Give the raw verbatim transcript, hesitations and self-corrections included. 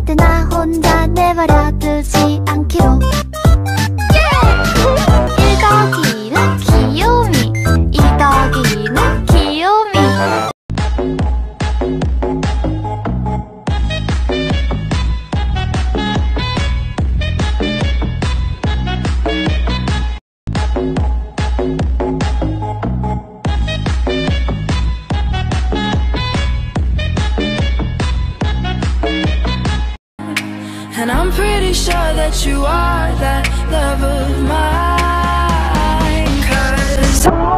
때 나 혼자 내버려두지 않기로. 일 더하기는 귀요미, 이 더하기는 귀요미. And I'm pretty sure that you are that love of mine, 'cause